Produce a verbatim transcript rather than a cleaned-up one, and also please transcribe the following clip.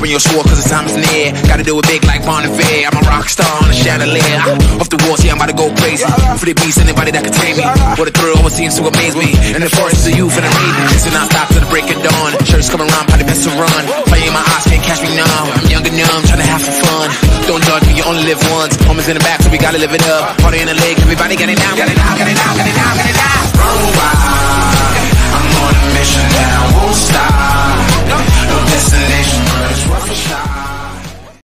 your sword cause the time is near. Gotta do it big like Bon Iver. I'm a rock star on a chandelier. Off the walls, yeah, I'm about to go crazy. For the beast, anybody that can tame me. What a thrill, what seems to amaze me. And the forest is the youth and the maiden. So now stop till the break of dawn. Shirts come around, probably best to run. Fire in my eyes, can't catch me now. I'm young and numb, trying to have some fun. Don't judge me, you only live once. Homies in the back, so we gotta live it up. Party in the leg, everybody get it down, get it down, get it down, get it down, get it down.